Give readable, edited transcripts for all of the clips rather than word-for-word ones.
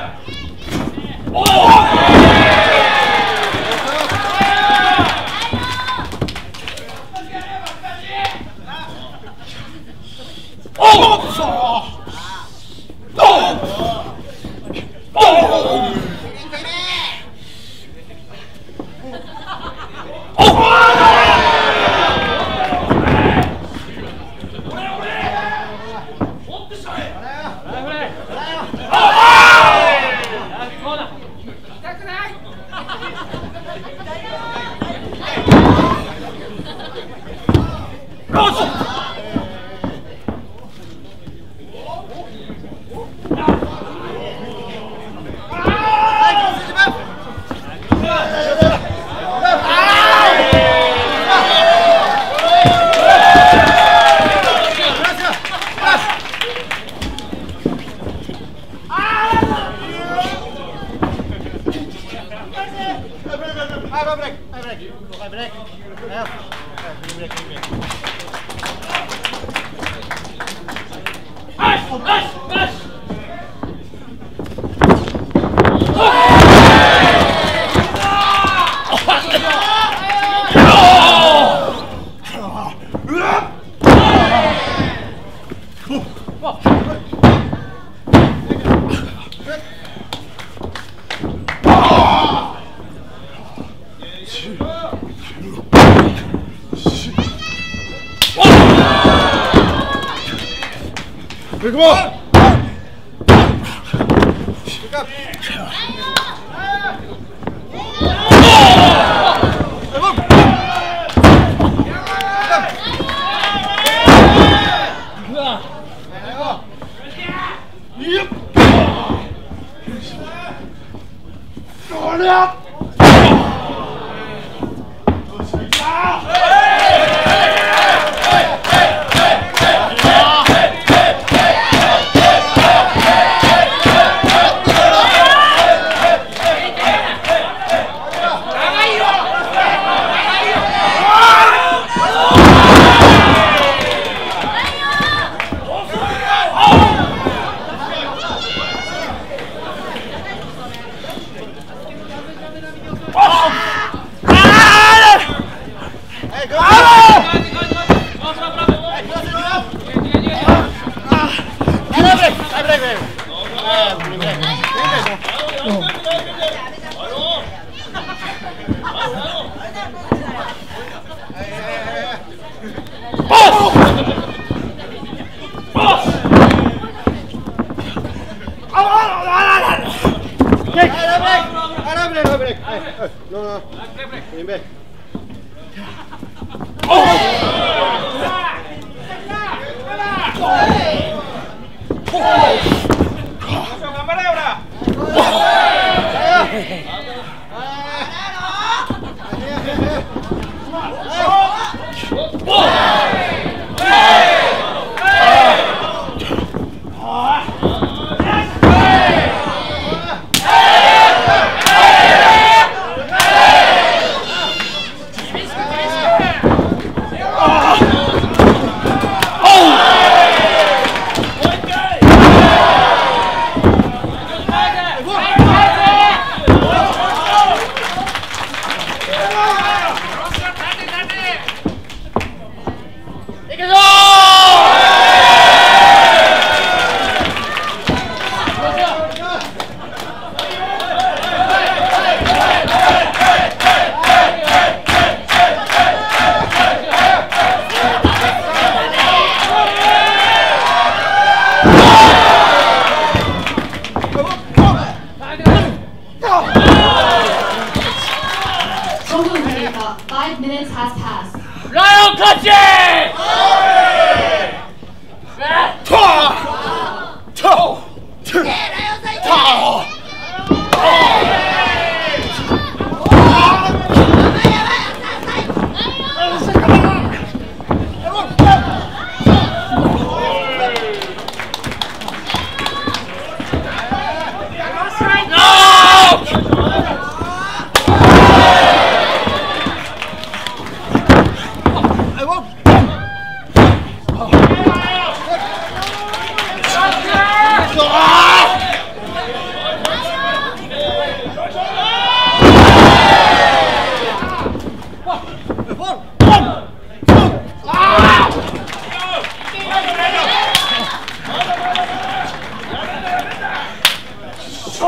Come on! Pick up!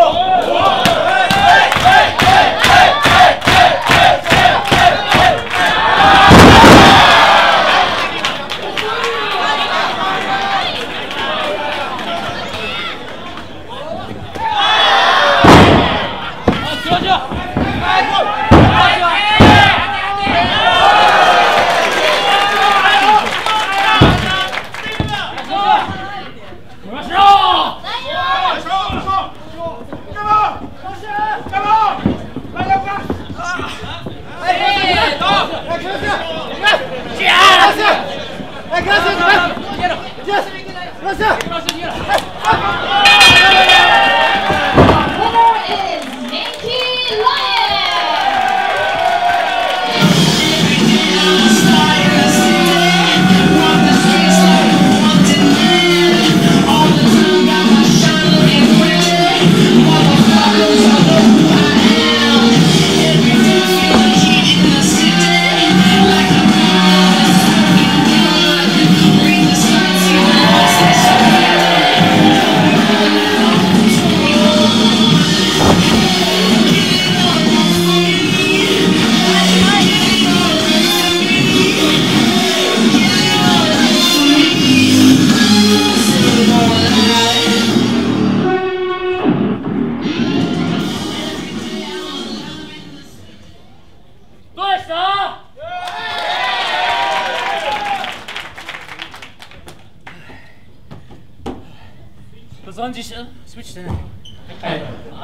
ご存知スイッチしてない。はい。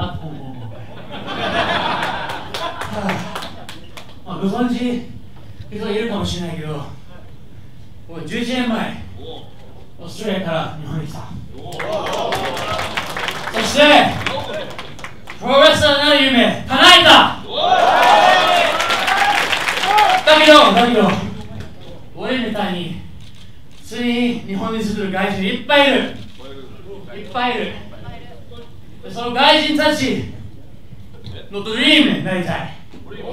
ご存知人はいるかもしれないけど、僕11年前、オーストラリアから日本に来た。そして、プロレスラーになる夢、叶えた。だけど、俺みたいに、普通に日本に住んでる外人いっぱいいる。その外人たちのドリームになりたい。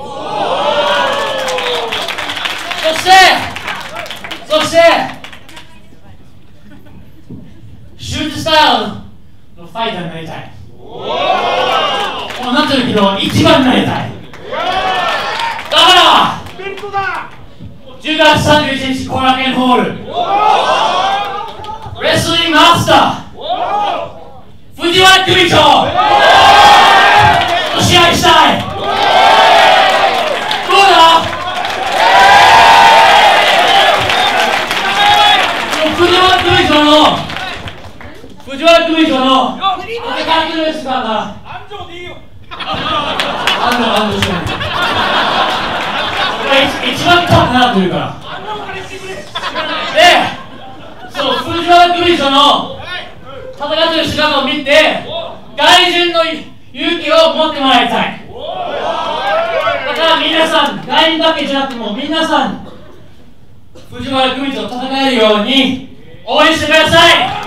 そしてシュートスタイルのファイターになりたい。もうなってるけど一番になりたい。だから10月31日後楽園ホールレスリングマスター藤原組長と試合したい。どうだ？藤原組長の戦ってる姿が安城でいいよ。安城してない。一番高くなってるから。で、そう藤原組長の戦ってる姿を見て外人の勇気を持ってもらいたい。だから皆さん、外人だけじゃなくても皆さん藤原組長と戦えるように応援してください。